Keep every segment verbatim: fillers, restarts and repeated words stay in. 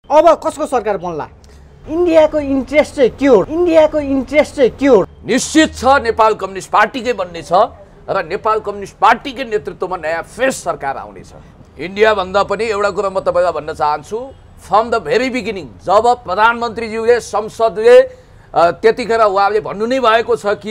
अब कसको सरकार बन्ला? इन्डियाको इन्ट्रेस्ट चाहिँ के हो? इन्डियाको इन्ट्रेस्ट चाहिँ के हो? निश्चित छ नेपाल कम्युनिस्ट पार्टीकै बन्ने छ र नेपाल कम्युनिस्ट पार्टीकै नेतृत्वमा नयाँ फ्रेस सरकार आउनेछ। इन्डिया भन्दा पनि एउटा कुरा म तपाईलाई भन्न चाहन्छु, फ्रम द भेरी बिगिनिङ जब प्रधानमन्त्रीज्यूले संसदले त्यतिखेर उहाँले भन्नु नै भएको छ कि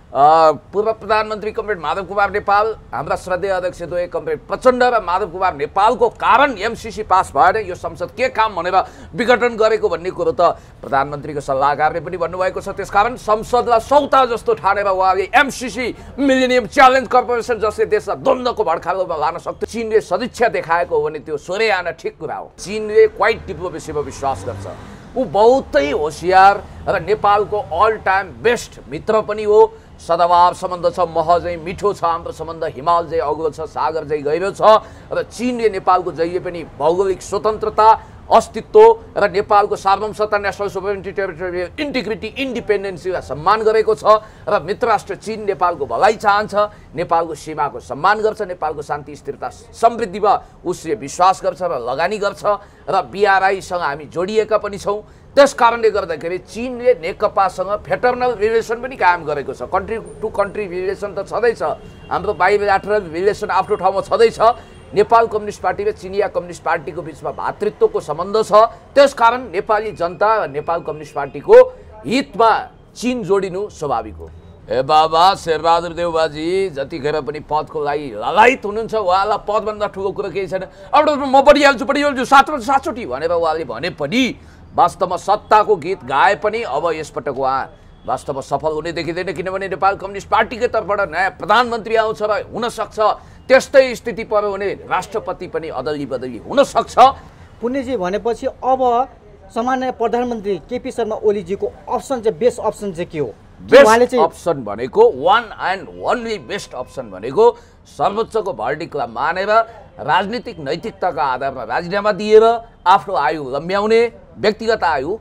पूर्व प्रधानमन्त्री कमरेड माधव कुमार नेपाल, हाम्रा श्रद्धेय अध्यक्ष द्वय कमरेड प्रचण्ड र माधव कुमार नेपालको कारण एमसीसी पास भएर यो संसद के काम भनेर विघटन गरेको भन्ने कुरो त प्रधानमन्त्रीको सल्लाहकारले पनि भन्नुभएको छ। त्यसकारण संसदलाई सौता जस्तो ठानेर उहाँले एमसीसी मिलेनियम च्यालेन्ज कर्पोरेसन जसले देशलाई द्वन्द्वको भड्कालोमा लान सक्छ चीनले सदिच्छा देखाएको हो भने त्यो सोरे आन ठिक कुरा हो। चीनले क्वाइट डिप्लोमेसीमा विश्वास गर्छ, ऊ बहुतै होशियार र नेपालको अल टाइम बेस्ट मित्र पनि हो। सदाभाव सम्बन्ध छ, मह चाहिँ मिठो छ, हाम्रो सम्बन्ध हिमाल चाहिँ अग्लो छ, सागर चाहिँ गहिरो छ र चीनले नेपालको जहिले पनि भौगोलिक स्वतन्त्रता, अस्तित्व र नेपालको सार्वभौमसत्ता, नेसनल सोभरेनिटी, टेरिटोरियल इन्टिग्रिटी, इन्डिपेन्डेन्सीलाई सम्मान गरेको छ र मित्र राष्ट्र चीन नेपालको भलाइ चाहन्छ, नेपालको सीमाको सम्मान गर्छ, नेपालको शान्ति स्थिरता समृद्धिमा उसले विश्वास गर्छ र लगानी गर्छ र बीआरआईसँग हामी जोडिएका पनि छौँ। त्यस कारणले गर्दाखेरि चीनले नेकपासँग फेटर्नल रिलेसन पनि कायम गरेको छ। कन्ट्री टु कन्ट्री रिलेसन त छँदैछ, हाम्रो बाइलेटरल रिलेसन आफ्नो ठाउँमा छँदैछ। नेपाल कम्युनिस्ट पार्टी र चिनिया कम्युनिस्ट पार्टीको बिचमा भातृत्वको सम्बन्ध छ। त्यसकारण नेपाली जनता र नेपाल कम्युनिस्ट पार्टीको हितमा चीन जोडिनु स्वाभाविक हो। ए बाबा शेरबहादुर देउबाजी जतिखेर पनि पदको लागि ललायत हुनुहुन्छ, उहाँलाई पदभन्दा ठुलो कुरो केही छैन। अब म पढिहाल्छु पढिहाल्छु सात सातचोटि भनेर उहाँले भने पनि वास्तवमा सत्ताको गीत गाए पनि अब यसपटक उहाँ वास्तवमा सफल हुने देखिँदैन, किनभने नेपाल कम्युनिस्ट पार्टीकै तर्फबाट नयाँ प्रधानमन्त्री आउँछ र हुनसक्छ त्यस्तै स्थिति पर्यो भने राष्ट्रपति पनि अदली बदली हुनसक्छ। पुण्यजी भनेपछि अब सामान्य प्रधानमन्त्री केपी शर्मा ओलीजीको अप्सन चाहिँ बेस्ट अप्सन चाहिँ के हो? बेस्ट अप्सन भनेको one and only best option भनेको सर्वोच्चको भर्डिक्टलाई मानेर राजनीतिक नैतिकताका आधारमा राजीनामा दिएर आफ्नो आयु लम्ब्याउने, व्यक्तिगत आयु,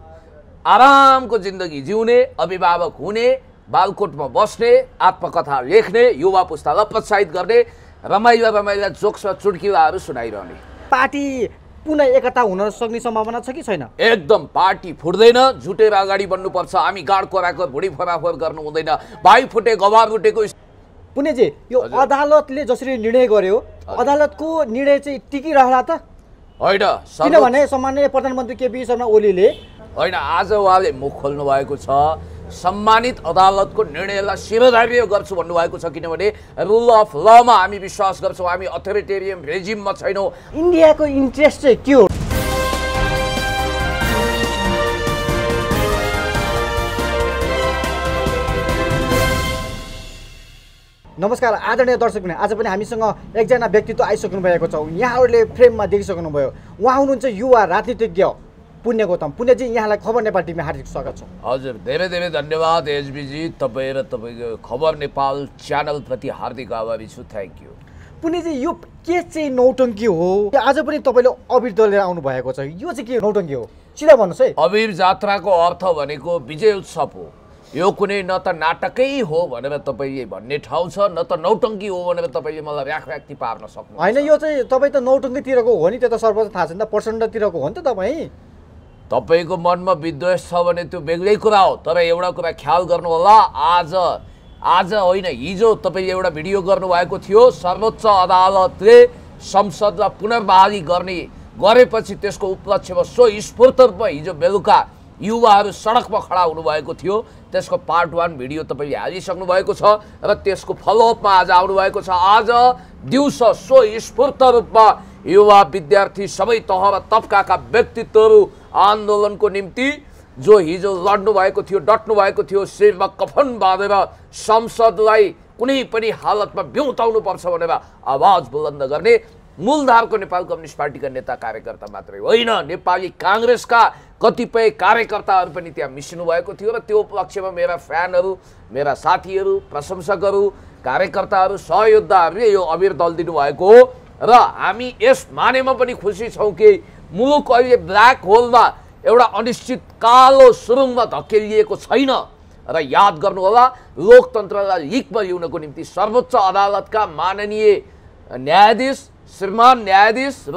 आरामको जिन्दगी जिउने, अभिभावक हुने, बालकोटमा बस्ने, आत्मकथा लेख्ने, युवा पुस्तालाई प्रोत्साहित गर्ने, रमाइला रमाइला जोक्स र चुड्किलाहरू सुनाइरहने। पार्टी पुनः एकता हुन सक्ने सम्भावना छ कि छैन? एकदम पार्टी फुट्दैन, झुटेर अगाडि बढ्नुपर्छ। हामी गाड कोराकर भुँडी फराफर गर्नु हुँदैन। भाइ फुटे गवार उठेको। पुण्यजी यो अदालतले जसरी निर्णय गर्यो, अदालतको निर्णय चाहिँ टिकिरहला त होइन? किनभने सामान्य प्रधानमन्त्री केपी शर्मा ओलीले होइन आज उहाँले मुख खोल्नु भएको छ, सम्मानित अदालतको निर्णयलाई शिरोधार्य गर्छु भन्नुभएको छ। किनभने रुल अफ लमा हामी विश्वास गर्छौँ, हामी अथोरिटेरियन रेजिममा छैनौँ। इन्डियाको इन्ट्रेस्ट चाहिँ के हो? नमस्कार आदरणीय दर्शकवृन्द, आज पनि हामीसँग एकजना व्यक्तित्व आइसक्नु भएको छ। यहाँहरूले फ्रेममा देखिसक्नुभयो, उहाँ हुनुहुन्छ युवा राजनीतिज्ञ पुण्य गौतम। पुण्यजी यहाँलाई खबर नेपाल टिभीमा हार्दिक स्वागत छ। हजुर धेरै धेरै धन्यवाद एचबीजी, तपाईँ र तपाईँको खबर नेपाल च्यानलप्रति हार्दिक आभारी छु। Thank you. पुण्यजी यो के चाहिँ नौटङ्की हो? आज पनि तपाईँले अबिर लिएर आउनु भएको छ, यो चाहिँ के नौटङ्की हो? सिधा भन्नुहोस् है। अबिर जात्राको अर्थ भनेको विजय उत्सव हो। यो कुनै न त नाटकै हो भनेर तपाईँले भन्ने ठाउँ छ, न त नौटङ्की हो भनेर तपाईँले मलाई र्याख र्याक्ति पार्न सक्नु होइन। यो चाहिँ तपाईँ त नौटङ्कीतिरको हो नि, त्यो त सर्वत्र थाहा छ नि त, प्रचण्डतिरको हो नि त तपाईँ। तपाईँको मनमा विद्वेष छ भने त्यो बेग्लै कुरा हो, तर एउटा कुरा ख्याल गर्नु होला, आज आज होइन हिजो तपाईँले एउटा भिडियो गर्नुभएको थियो, सर्वोच्च अदालतले संसदलाई पुनर्बहाली गर्ने गरेपछि त्यसको उपलक्ष्यमा सो स्फूर्त रूपमा हिजो बेलुका युवाहरू सडकमा खडा हुनुभएको थियो। त्यसको पार्ट वान भिडियो तपाईँले हालिसक्नु भएको छ र त्यसको फलोअपमा आज आउनुभएको छ। आज दिउँसो सो स्फूर्त रूपमा युवा विद्यार्थी सबै तह र तबकाका व्यक्तित्वहरू आन्दोलनको निम्ति जो हिजो लड्नु भएको थियो, डट्नु भएको थियो, शिरमा कफन बाँधेर संसदलाई कुनै पनि हालतमा बिउताउनु पर्छ भनेर आवाज बुलन्द गर्ने मूलधारको नेपाल कम्युनिस्ट पार्टीका नेता कार्यकर्ता मात्रै होइन, नेपाली काङ्ग्रेसका कतिपय कार्यकर्ताहरू पनि त्यहाँ मिसिनु भएको थियो र त्यो उपलक्ष्यमा मेरा फ्यानहरू, मेरा साथीहरू, प्रशंसकहरू, कार्यकर्ताहरू, सहयोद्धाहरूले यो अबिर दल दिनुभएको हो र हामी यस मानेमा पनि खुसी छौँ कि मुलुक अहिले ब्ल्याक होलमा एउटा अनिश्चित कालो सुरुङमा धकेलिएको छैन। र याद गर्नुहोला, लोकतन्त्रलाई लिकमा ल्याउनको निम्ति सर्वोच्च अदालतका माननीय न्यायाधीश श्रीमान न्यायाधीश र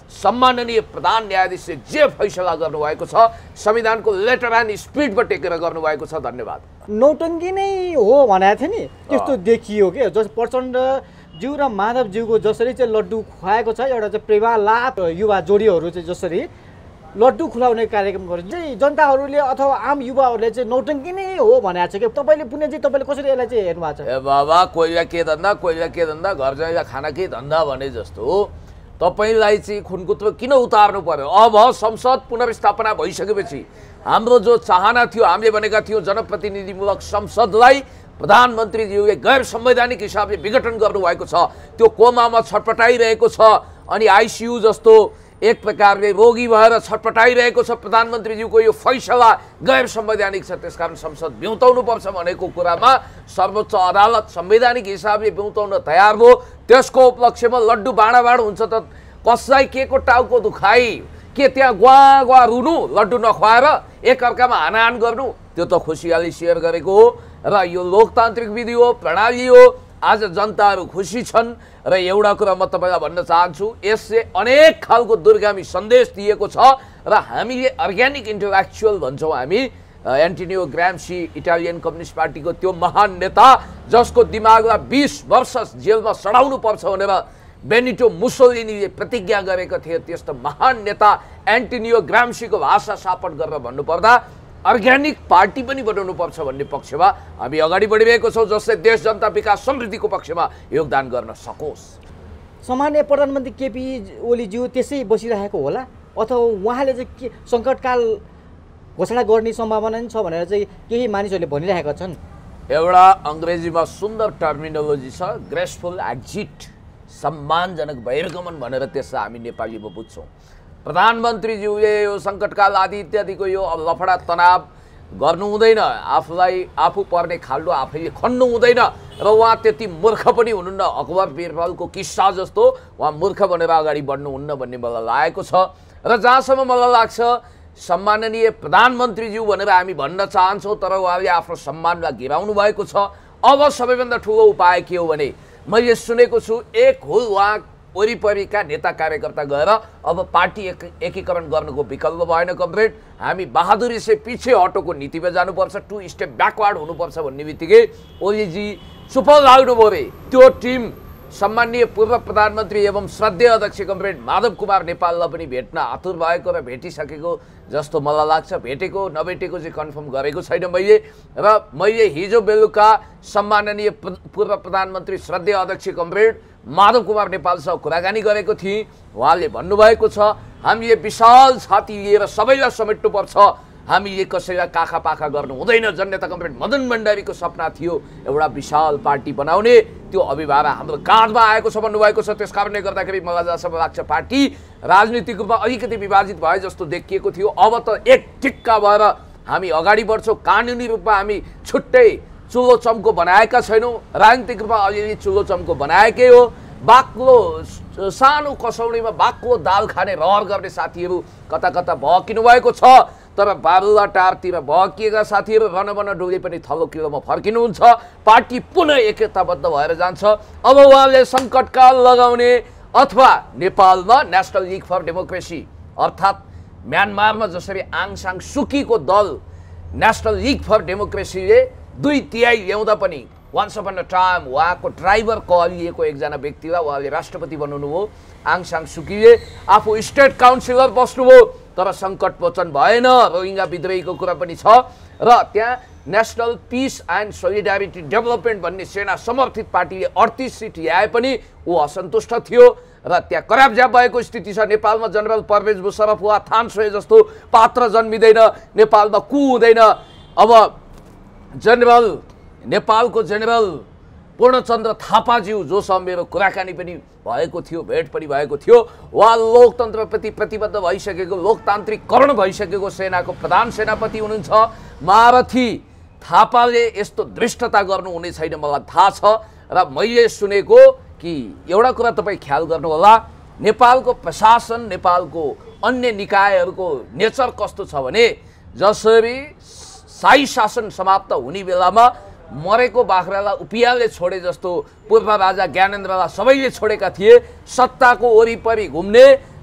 सम्माननीय प्रधान न्यायाधीशले जे फैसला गर्नुभएको छ संविधानको लेटर एन्ड स्पिरिटमा टेकेर गर्नुभएको छ। धन्यवाद। नौटङ्की नै हो भनेको थियो नि, त्यस्तो देखियो के। जस प्रचण्डज्यू र माधवज्यूको जसरी चाहिँ लड्डु खुवाएको छ, एउटा चाहिँ प्रेमालाप युवा जोडीहरू चाहिँ जसरी लड्डु खुलाउने कार्यक्रम गर्छ चाहिँ जनताहरूले अथवा आम युवाहरूले चाहिँ नौटङ्की नै हो भनेको छ कि। तपाईँले पुण्यजी तपाईँले कसरी यसलाई चाहिँ हेर्नु भएको छ? ए बाबा, कोइला के धन्दा कोइला के धन्दा घर जाँदा खाना के धन्दा भने जस्तो तपाईँलाई चाहिँ खुनकुत्रो किन उतार्नु पर्यो? अब संसद पुनर्स्थापना भइसकेपछि हाम्रो जो चाहना थियो, हामीले भनेका थियौँ जनप्रतिनिधिमूलक संसदलाई प्रधानमन्त्रीज्यूले गैर संवैधानिक हिसाबले विघटन गर्नुभएको छ, त्यो कोमामा छटपटाइरहेको छ अनि आइसियू जस्तो एक प्रकारले रोगी भएर छटपटाइरहेको छ। प्रधानमन्त्रीज्यूको यो फैसला गैर संवैधानिक छ, त्यसकारण संसद बिउताउनु पर्छ भनेको कुरामा सर्वोच्च अदालत संवैधानिक हिसाबले बिउताउन तयार भयो। त्यसको उपलक्ष्यमा लड्डु बाँडाबाँड हुन्छ त कसलाई के को टाउको दुखाइ के त्यहाँ ग्वा ग्वा रुनु लड्डु नखुवाएर एकअर्कामा हानाहान गर्नु, त्यो त खुसियाली सेयर गरेको हो र यो लोकतान्त्रिक विधि हो, प्रणाली हो। आज जनताहरू खुसी छन् र एउटा कुरा म तपाईँलाई भन्न चाहन्छु, यसले अनेक खालको दुर्गामी सन्देश दिएको छ र हामीले अर्ग्यानिक इन्टेलेक्चुअल भन्छौँ हामी। एन्टोनियो ग्राम्सी इटालियन कम्युनिस्ट पार्टीको त्यो महान नेता जसको दिमागलाई बिस वर्ष जेलमा सडाउनु पर्छ भनेर बेनिटो मुसोलिनीले प्रतिज्ञा गरेका थिए, त्यस्तो महान नेता एन्टोनियो ग्राम्सीको भाषा सापट गरेर भन्नुपर्दा अर्ग्यानिक पार्टी पनि बनाउनु पर्छ भन्ने पक्षमा हामी अगाडि बढिरहेको छौँ, जसले देश जनता विकास समृद्धिको पक्षमा योगदान गर्न सकोस्। सामान्य प्रधानमन्त्री केपी ओलीज्यू त्यसै बसिरहेको होला अथवा उहाँले चाहिँ के सङ्कटकाल घोषणा गर्ने सम्भावना पनि छ भनेर चाहिँ केही मानिसहरूले भनिरहेका छन्। एउटा अङ्ग्रेजीमा सुन्दर टर्मिनोलोजी छ, ग्रेसफुल एक्जिट, सम्मानजनक बहिर्गमन भनेर त्यसलाई हामी नेपालीमा बुझ्छौँ। प्रधानमन्त्रीज्यूले यो सङ्कटकाल आदि इत्यादिको यो लफडा तनाव गर्नु हुँदैन, आफूलाई आफू पर्ने खाल्डो आफैले खन्नु हुँदैन र उहाँ त्यति मूर्ख पनि हुनुहुन्न। अकबर बिरबलको किस्सा जस्तो उहाँ मूर्ख बनेर अगाडि बढ्नुहुन्न भन्ने मलाई लागेको छ र जहाँसम्म मलाई लाग्छ सम्माननीय प्रधानमन्त्रीज्यू भनेर हामी भन्न चाहन्छौँ, तर उहाँले आफ्नो सम्मानलाई गिराउनु भएको छ। अब सबैभन्दा ठुलो उपाय के हो भने मैले सुनेको छु एक हुल उहाँ वरिपरिका नेता कार्यकर्ता गएर अब पार्टी एक एकीकरण गर्नुको विकल्प भएन कमरेड, हामी बहादुरी से पछि हटोको नीतिमा जानुपर्छ, टु स्टेप ब्याकवार्ड हुनुपर्छ भन्ने बित्तिकै ओलीजी चुप लाग्नुभयो रे। त्यो टिम सम्माननीय पूर्व प्रधानमन्त्री एवं श्रद्धेय अध्यक्ष कमरेड माधव कुमार नेपाललाई पनि भेट्न आतुर भएको र भेटिसकेको जस्तो मलाई लाग्छ। भेटेको नभेटेको चाहिँ कन्फर्म गरेको छैन मैले, र मैले हिजो बेलुका सम्माननीय पूर्व प्रधानमन्त्री श्रद्धेय अध्यक्ष कमरेड माधव कुमार नेपालसँग कुराकानी गरेको थिएँ। उहाँले भन्नुभएको छ हामीले विशाल छाती लिएर सबैलाई समेट्नुपर्छ, हामीले कसैलाई काखा पाखा गर्नु हुँदैन। जननेता कमरेड मदन भण्डारीको सपना थियो एउटा विशाल पार्टी बनाउने, त्यो अभिभारा हाम्रो काँधमा आएको छ भन्नुभएको छ। त्यस कारणले गर्दाखेरि मलाई जहाँसम्म लाग्छ पार्टी राजनीतिक रूपमा अलिकति विभाजित भए जस्तो देखिएको थियो। अब त एक टिक्का भएर हामी अगाडि बढ्छौँ। कानुनी रूपमा हामी छुट्टै चुलो चम्को बनाएका छैनौँ, राजनीतिक रूपमा अलिअलि चुलो चम्को बनाएकै हो। बाक्लो सानो कसौडीमा बाक्लो दाल खाने रहर गर्ने साथीहरू कता कता भकिनु भएको छ, तर बारुवा टारतिर भकिएका साथीहरू भन भन डोली पनि थलो किलोमा फर्किनुहुन्छ। पार्टी पुनः एकताबद्ध भएर जान्छ। अब उहाँले सङ्कटकाल लगाउने अथवा नेपालमा नेसनल लिग फर डेमोक्रेसी अर्थात् म्यानमारमा जसरी आङ सान सुकीको दल नेसनल लिग फर डेमोक्रेसीले दुई तिहाई ल्याउँदा पनि वान्स अपन अ टाइम उहाँको ड्राइभर कहलिएको एकजना व्यक्तिलाई उहाँले राष्ट्रपति बनाउनु हो। आङ सान सुकीले आफू स्टेट काउन्सिलर बस्नुभयो, तर सङ्कट मोचन भएन। रोहिङ्गा विद्रोहीको कुरा पनि छ र त्यहाँ national peace and solidarity development भन्ने सेना समर्थित पार्टीले अडतिस सिट ल्याए पनि ऊ असन्तुष्ट थियो र त्यहाँ कराबज्याब भएको स्थिति छ। नेपालमा जनरल परवेज मुशर्रफ वा थान सोए जस्तो पात्र जन्मिँदैन, नेपालमा कु हुँदैन। अब जनरल नेपालको जेनरल पूर्णचन्द्र थापाज्यू जोसँग मेरो कुराकानी पनि भएको थियो, भेट पनि भएको थियो। उहाँ लोकतन्त्रप्रति प्रतिबद्ध भइसकेको लोकतान्त्रिकरण भइसकेको सेनाको प्रधान सेनापति हुनुहुन्छ। महारथी थापाले यस्तो दृष्टता गर्नुहुने छैन मलाई थाहा छ र मैले सुनेको कि एउटा कुरा तपाईँ ख्याल गर्नुहोला, नेपालको प्रशासन नेपालको अन्य निकायहरूको नेचर कस्तो छ भने जसरी शाही शासन समाप्त हुने बेलामा मरेको बाख्रालाई उपियालले छोडे जस्तो पूर्व राजा ज्ञानेन्द्रलाई सबैले छोडेका थिए। सत्ताको वरिपरि घुम्ने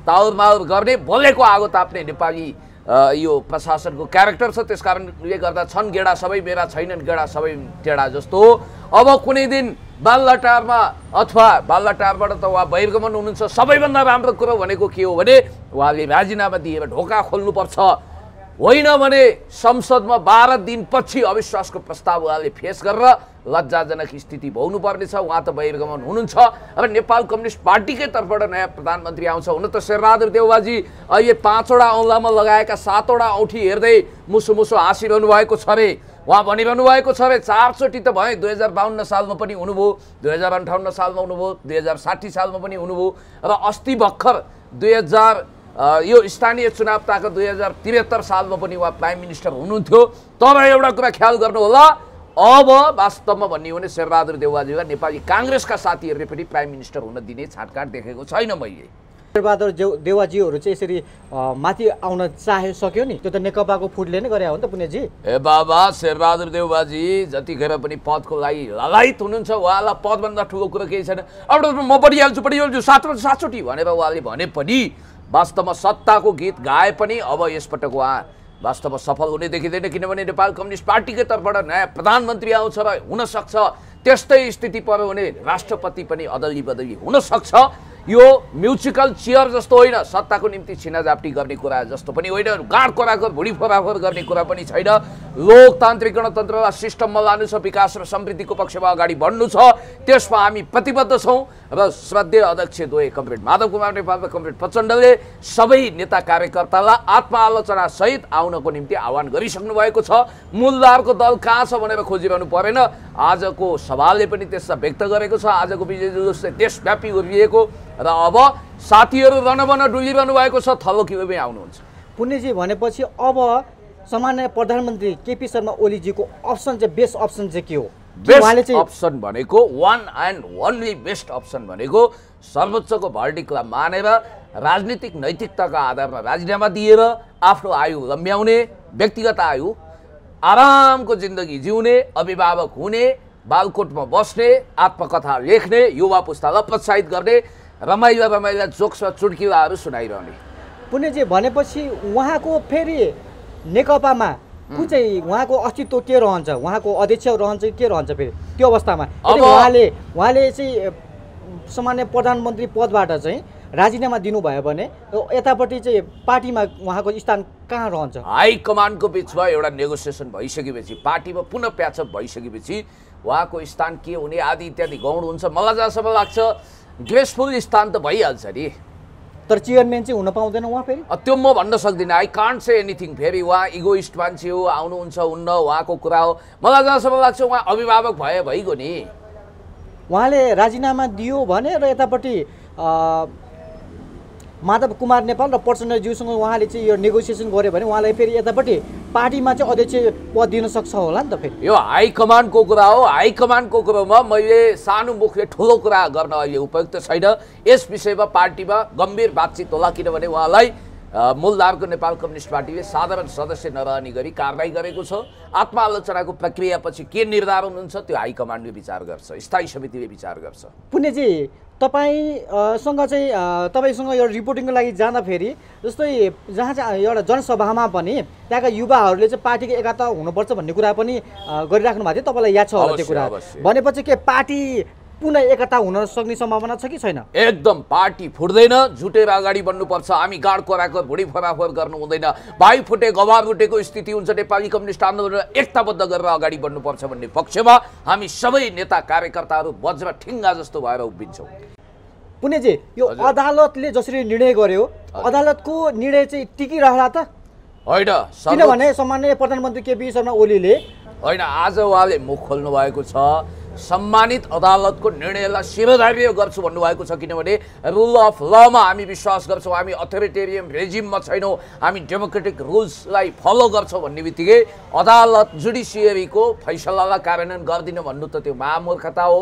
ताउरमाउर गर्ने बोलेको आगो ताप्ने नेपाली यो प्रशासनको क्यारेक्टर छ। त्यस कारणले गर्दा छन् गेडा सबै मेरा छैनन् गेडा सबै टेढा जस्तो। अब कुनै दिन बालुवाटारमा अथवा बालुवाटारबाट त उहाँ बहिर्गमन हुनुहुन्छ। सबैभन्दा राम्रो कुरो भनेको के हो भने उहाँले राजीनामा दिएर ढोका खोल्नुपर्छ, होइन भने संसदमा बाह्र दिनपछि अविश्वासको प्रस्ताव उहाँले फेस गरेर लज्जाजनक स्थिति भोग्नुपर्नेछ। उहाँ त बहिर्गमन हुनुहुन्छ। अब नेपाल कम्युनिस्ट पार्टीकै तर्फबाट नयाँ प्रधानमन्त्री आउँछ। हुन त शेरबहादुर देउवाजी अहिले पाँचवटा औँलामा लगाएका सातवटा औँठी हेर्दै मुसु मुसु हाँसिरहनु भएको छ अरे। उहाँ भनिरहनु भएको छ अरे चारचोटि त भयो, दुई हजार बाहन्न सालमा पनि हुनुभयो, दुई हजार अन्ठाउन्न सालमा हुनुभयो, दुई हजार साठी सालमा पनि हुनुभयो र अस्ति भर्खर दुई हजार यो स्थानीय चुनाव ताको दुई हजार त्रिहत्तर सालमा पनि उहाँ प्राइम मिनिस्टर हुनुहुन्थ्यो। तर एउटा कुरा ख्याल गर्नु होला, अब वास्तवमा भन्ने हो भने शेरबहादुर देउवाजीलाई नेपाली काङ्ग्रेसका साथीहरूले पनि प्राइम मिनिस्टर हुन दिने छाटकाट देखेको छैन मैले। शेरबहादुर देउवाजीहरू चाहिँ यसरी माथि आउन चाहे सक्यो नि, त्यो त नेकपाको फुटले नै गरे हो नि त पुण्यजी। ए बाबा, शेरबहादुर देउवाजी जतिखेर पनि पदको लागि ललायत हुनुहुन्छ, उहाँलाई पदभन्दा ठुलो कुरो केही छैन। अब म बढिहाल्छु बढिहाल्छु सातवटा सातचोटि भनेर उहाँले भने पनि वास्तवमा सत्ताको गीत गाए पनि अब यसपटक उहाँ वास्तवमा सफल हुने देखिँदैन। किनभने नेपाल कम्युनिस्ट पार्टीकै तर्फबाट नयाँ प्रधानमन्त्री आउँछ र हुनसक्छ त्यस्तै स्थिति पर्यो भने राष्ट्रपति पनि अदली बदली हुनसक्छ। यो म्युजिकल चेयर जस्तो होइन, सत्ताको निम्ति छिनाझाप्टी गर्ने कुरा जस्तो पनि होइन, गाँड कोराकोर भुँडी फोराफोर गर्ने कुरा पनि छैन। लोकतान्त्रिक गणतन्त्रलाई सिस्टममा लानु छ, विकास र समृद्धिको पक्षमा अगाडि बढ्नु छ, त्यसमा हामी प्रतिबद्ध छौँ। र श्रद्धेय अध्यक्ष द्वय कमरेड माधव कुमार नेपाल र कमरेड प्रचण्डले सबै नेता कार्यकर्तालाई आत्मआलोचना सहित आउनको निम्ति आह्वान गरिसक्नु भएको छ। मूलधारको दल कहाँ छ भनेर खोजिरहनु परेन। आजको सभाले पनि त्यसलाई व्यक्त गरेको छ। आजको विजय जुलुस चाहिँ देशव्यापी उर्लिएको र अब साथीहरू रनबन डुलिरहनु भएको छ, थलो किलोमै आउनुहुन्छ। पुण्यजी भनेपछि अब सामान्य प्रधानमन्त्री केपी शर्मा ओलीजीको अप्सन चाहिँ बेस्ट अप्सन चाहिँ के हो? बेस्ट अप्सन भनेको one and only best option भनेको सर्वोच्चको भर्डिक्टलाई मानेर राजनीतिक नैतिकताका आधारमा राजीनामा दिएर आफ्नो आयु लम्ब्याउने, व्यक्तिगत आयु, आरामको जिन्दगी जिउने, अभिभावक हुने, बालकोटमा बस्ने, आत्मकथा लेख्ने, युवा पुस्तालाई प्रोत्साहित गर्ने, रमाइला रमाइला जोक्स र चुड्किलाहरू सुनाइरहने। पुण्यजी भनेपछि उहाँको फेरि नेकपामा कुन चाहिँ उहाँको अस्तित्व के रहन्छ, उहाँको अध्यक्ष रहन्छ के रहन्छ फेरि त्यो अवस्थामा? अब उहाँले उहाँले चाहिँ सामान्य प्रधानमन्त्री पदबाट चाहिँ राजीनामा दिनुभयो भने यतापट्टि चाहिँ पार्टीमा उहाँको स्थान कहाँ रहन्छ? हाइकमान्डको बिचमा एउटा नेगोसिएसन भइसकेपछि, पार्टीमा पुनः प्याचअप भइसकेपछि उहाँको स्थान के हुने आदि इत्यादि गौड हुन्छ। मलाई जहाँसम्म लाग्छ ग्रेसफुल स्थान त भइहाल्छ नि, तर चेयरम्यान चाहिँ हुन पाउँदैन उहाँ फेरि? त्यो म भन्न सक्दिनँ। I can't say anything. फेरि उहाँ इगोइस्ट मान्छे हो, आउनुहुन्छ हुन्न उहाँको कुरा हो। मलाई जहाँसम्म लाग्छ उहाँ अभिभावक भए भइगयो नि। उहाँले राजीनामा दियो भने र यतापट्टि माधव कुमार नेपाल र प्रचण्डज्यूसँग उहाँले चाहिँ यो नेगोसिएसन गर्यो भने उहाँलाई फेरि यतापट्टि पार्टीमा चाहिँ अध्यक्ष पद दिन सक्छ होला नि त फेरि? यो हाइकमान्डको कुरा हो। हाइकमान्डको कुरोमा मैले सानो मुखले ठुलो कुरा गर्न अहिले उपयुक्त छैन। यस विषयमा पार्टीमा गम्भीर बातचित होला, किनभने उहाँलाई मूलधारको नेपाल कम्युनिस्ट पार्टीले साधारण सदस्य नरहने गरी कारबाही गरेको छ। आत्मआलोचनाको प्रक्रियापछि के निर्धारण हुन्छ त्यो हाइकमान्डले विचार गर्छ, स्थायी समितिले विचार गर्छ। पुण्यजी तपाईँसँग चाहिँ तपाईँसँग एउटा रिपोर्टिङको लागि जाँदाखेरि जस्तै जहाँ चाहिँ एउटा जनसभामा पनि त्यहाँका युवाहरूले चाहिँ पार्टीको एकता हुनुपर्छ भन्ने कुरा पनि गरिराख्नु भएको थियो, तपाईँलाई याद छ होला त्यो कुरा? भनेपछि के पार्टी पुनः एकता हुन सक्ने सम्भावना छ कि छैन? एकदम पार्टी फुट्दैन, जुटेर अगाडि बढ्नुपर्छ। हामी गाड कोराकोर भुँडी फोराफोर गर्नु हुँदैन। भाइ फुटे गवार उठेको स्थिति हुन्छ। नेपाली कम्युनिस्ट आन्दोलन एकताबद्ध गरेर अगाडि बढ्नुपर्छ भन्ने पक्षमा हामी सबै नेता कार्यकर्ताहरू वज्र ठिङ्गा जस्तो भएर उभिन्छौँ। पुण्यजी, यो अदालतले जसरी निर्णय गर्यो, अदालतको निर्णय चाहिँ टिकिरहला त होइन? किनभने सामान्य प्रधानमन्त्री केपी शर्मा ओलीले होइन, आज उहाँले मुख खोल्नु भएको छ, सम्मानित अदालतको निर्णयलाई शिरोधार्य गर्छु भन्नुभएको छ। किनभने रुल अफ लमा हामी विश्वास गर्छौँ, हामी अथोरिटेरियन रेजिममा छैनौँ, हामी डेमोक्रेटिक रुल्सलाई फलो गर्छौँ भन्ने बित्तिकै अदालत जुडिसियरीको फैसलालाई कार्यान्वयन गर्दिन भन्नु त त्यो महामूर्खता हो।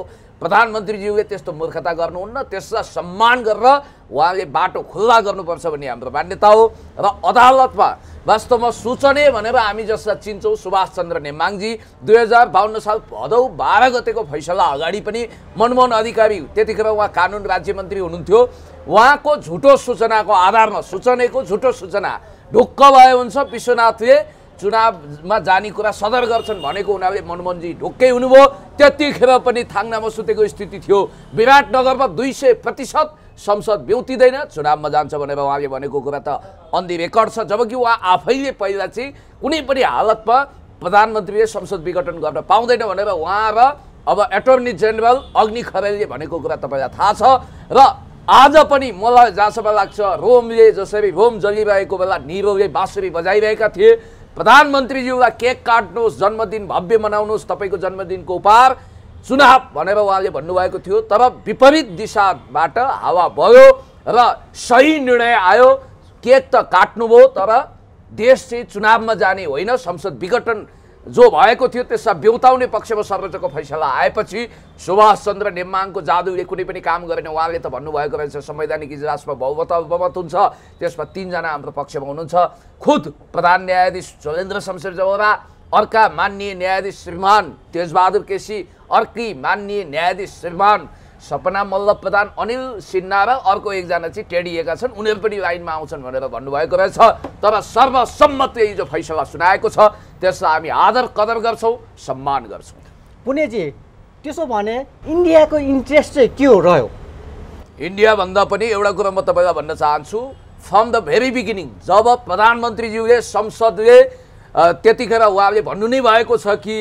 प्रधानमन्त्रीज्यूले त्यस्तो मूर्खता गर्नुहुन्न, त्यसलाई सम्मान गरेर उहाँले बाटो खुल्ला गर्नुपर्छ भन्ने हाम्रो मान्यता हो। र अदालतमा वास्तवमा सुचने भनेर हामी जसलाई चिन्छौँ सुभाष चन्द्र नेमाङजी दुई हजार बाहन्न साल भदौ बाह्र गतेको फैसला अगाडि पनि मनमोहन अधिकारी त्यतिखेर उहाँ कानुन राज्यमन्त्री हुनुहुन्थ्यो, उहाँको झुटो सूचनाको आधारमा सुचनेको झुटो सूचना ढुक्क भयो हुन्छ विश्वनाथले चुनावमा जाने कुरा सदर गर्छन् भनेको उनीहरूले मनमोहनजी ढुक्कै हुनुभयो। त्यतिखेर पनि थाङ्नामा सुतेको स्थिति थियो। विराटनगरमा दुई सय प्रतिशत संसद बेउतिँदैन, चुनावमा जान्छ भनेर उहाँले भनेको कुरा त अन दि रेकर्ड छ। जबकि उहाँ आफैले पहिला चाहिँ कुनै पनि हालतमा प्रधानमन्त्रीले संसद विघटन गर्न पाउँदैन भनेर उहाँ र अब एटर्नी जेनरल अग्नि खरेलले भनेको कुरा तपाईँलाई थाहा छ। र आज पनि मलाई जहाँसम्म लाग्छ रोमले जसरी रोम जलिरहेको बेला निरोले बाँसुरी बजाइरहेका थिए, प्रधानमन्त्रीज्यूलाई केक काट्नुहोस्, जन्मदिन भव्य मनाउनुहोस्, तपाईँको जन्मदिनको उपहार चुनाव भनेर उहाँले भन्नुभएको थियो। तर विपरीत दिशाबाट हावा भयो र सही निर्णय आयो। केक त काट्नुभयो तर देश चाहिँ चुनावमा जाने होइन, संसद विघटन जो भएको थियो त्यसलाई बेउताउने पक्षमा सर्वोच्चको फैसला आएपछि सुभाष चन्द्र नेमाङको जादुले कुनै पनि काम गरेन। उहाँले त भन्नुभएको रहेछ संवैधानिक इजलासमा बहुमत बहुमत हुन्छ, त्यसमा तिनजना हाम्रो पक्षमा हुनुहुन्छ, खुद प्रधान न्यायाधीश जोलेन्द्र शमशेर जवरा, अर्का माननीय न्यायाधीश श्रीमान तेजबहादुर केसी, अर्की माननीय न्यायाधीश श्रीमान सपना मल्ल प्रधान, अनिल सिन्हा र अर्को एकजना चाहिँ टेडिएका छन्, उनीहरू पनि लाइनमा आउँछन् भनेर भन्नुभएको रहेछ। तर सर्वसम्मतले जो फैसला सुनाएको छ त्यसलाई हामी आदर कदर गर्छौँ, सम्मान गर्छौँ। पुणेजी त्यसो भने इन्डियाको इन्ट्रेस्ट चाहिँ के हो रह्यो? इन्डियाभन्दा पनि एउटा कुरा म तपाईँलाई भन्न चाहन्छु, फ्रम द भेरी बिगिनिङ जब प्रधानमन्त्रीज्यूले संसदले त्यतिखेर उहाँले भन्नु नै भएको छ कि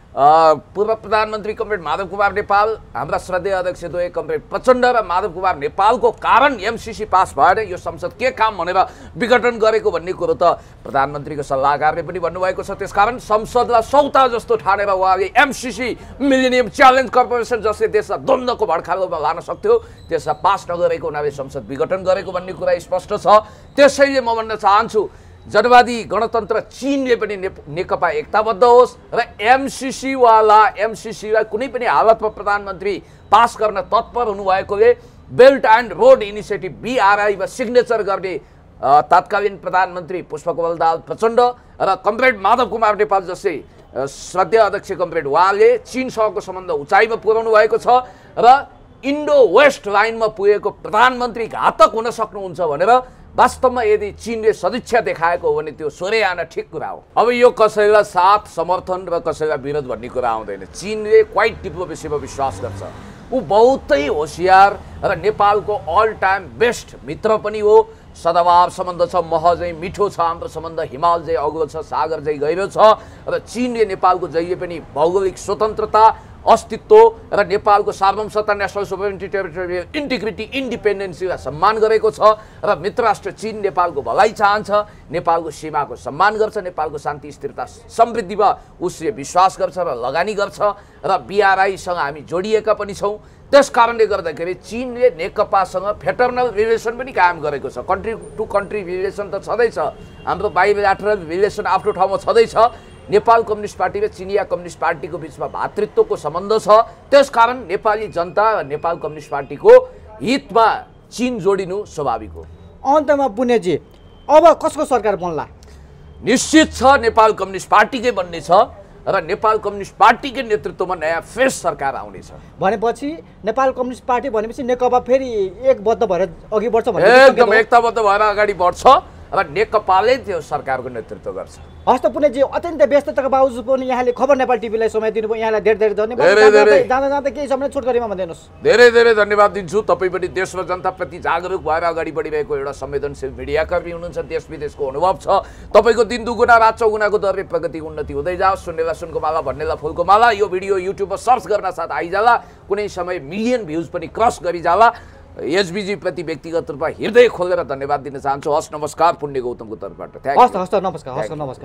पूर्व प्रधानमन्त्री कमरेड माधव कुमार नेपाल, हाम्रा श्रद्धेय अध्यक्ष द्वय कमरेड प्रचण्ड र माधव कुमार नेपालको कारण एमसिसी पास भएन, यो संसद के काम भनेर विघटन गरेको भन्ने कुरो त प्रधानमन्त्रीको सल्लाहकारले पनि भन्नुभएको छ। त्यसकारण संसदलाई सौता जस्तो ठानेर उहाँले एमसिसी मिलेनियम च्यालेन्ज कर्पोरेसन जसले देशलाई द्वन्द्वको भड्खालोमा लान सक्थ्यो त्यसलाई पास नगरेको उनीहरूले संसद विघटन गरेको भन्ने कुरा स्पष्ट छ। त्यसैले म भन्न चाहन्छु जनवादी गणतन्त्र चीनले पनि नेकपा एकताबद्ध होस् र एमसिसीवाला एमसिसीलाई कुनै पनि हालतमा प्रधानमन्त्री पास गर्न तत्पर हुनुभएकोले बेल्ट एन्ड रोड इनिसिएटिभ बिआरआईमा सिग्नेचर गर्ने तत्कालीन प्रधानमन्त्री पुष्पकमल दाहाल प्रचण्ड र कमरेड माधव कुमार नेपाल जस्तै श्रद्धेय अध्यक्ष कमरेड उहाँले चीनसँगको सम्बन्ध उचाइमा पुर्याउनु भएको छ र इन्डो वेस्ट लाइनमा पुगेको प्रधानमन्त्री घातक हुन सक्नुहुन्छ भनेर वास्तवमा यदि चीनले सदिच्छा देखाएको हो भने त्यो सोरे आना ठिक कुरा हो। अब यो कसैलाई साथ समर्थन र कसैलाई विरोध भन्ने कुरा आउँदैन। चीनले क्वाइट डिप्लोमेसीमा विश्वास गर्छ, ऊ बहुतै होसियार र नेपालको अल टाइम बेस्ट मित्र पनि हो। सदाभाव सम्बन्ध छ, मह चाहिँ मिठो छ, हाम्रो सम्बन्ध हिमाल चाहिँ अग्लो छ, सागर चाहिँ गहिरो छ र चीनले नेपालको जहिले पनि भौगोलिक स्वतन्त्रता अस्तित्व र नेपालको सार्वभौमसत्ता नेसनल सोभरेनिटी टेरिटोरियल इन्टिग्रिटी इन्डिपेन्डेन्सीलाई सम्मान गरेको छ र मित्र राष्ट्र चीन नेपालको भलाइ चाहन्छ, नेपालको सीमाको सम्मान गर्छ, नेपालको शान्ति स्थिरता समृद्धिमा उसले विश्वास गर्छ र लगानी गर्छ र बिआरआईसँग हामी जोडिएका पनि छौँ। त्यस कारणले गर्दाखेरि चीनले नेकपासँग फेटर्नल रिलेसन पनि कायम गरेको छ। कन्ट्री टु कन्ट्री रिलेसन त छँदैछ, हाम्रो बाइलेटरल रिलेसन आफ्नो ठाउँमा छँदैछ। नेपाल कम्युनिस्ट पार्टी र चिनिया कम्युनिस्ट पार्टीको बिचमा भातृत्वको सम्बन्ध छ। त्यसकारण नेपाली जनता र नेपाल कम्युनिस्ट पार्टीको हितमा चीन जोडिनु स्वाभाविक हो। अन्तमा पुण्यजी अब कसको सरकार बन्ला? निश्चित छ नेपाल कम्युनिस्ट पार्टीकै बन्ने छ र नेपाल कम्युनिस्ट पार्टीकै नेतृत्वमा नयाँ फ्रेस सरकार आउनेछ। भनेपछि नेपाल कम्युनिस्ट पार्टी भनेपछि नेकपा फेरि एकबद्ध भएर अघि बढ्छ भन्ने एकदम एकताबद्ध भएर अगाडि बढ्छ र नेकपाले त्यो सरकारको नेतृत्व गर्छ। हस् त पुण्यजी, अत्यन्तै व्यस्तताको बावजुद पनि यहाँले खबर नेपाल टिभीलाई समय दिनुभयो, यहाँलाई धेरै धेरै धन्यवाद। जाँदा जाँदा केही समय छुट गरेमा भनिदिनुहोस्। धेरै धेरै धन्यवाद दिन्छु। तपाईँ पनि देश र जनताप्रति जागरुक भएर अगाडि बढिरहेको एउटा संवेदनशील मिडियाकर्मी हुनुहुन्छ, देश विदेशको अनुभव छ। तपाईँको दिन दुगुना रात चौगुनाको दरले प्रगति उन्नति हुँदै जाओस्। सुन्नेलाई सुनको माला, भन्नेलाई फुलको माला। यो भिडियो युट्युबमा सर्च गर्न साथ आइजाला, कुनै समय मिलियन भ्युज पनि क्रस गरिजाला। एचबीजी प्रति व्यक्तिगत रूपमा हृदय खोलेर धन्यवाद दिन चाहन्छु। हस् नमस्कार, पुण्य गौतमको तर्फबाट। हस् हस् नमस्कार, हस् नमस्कार।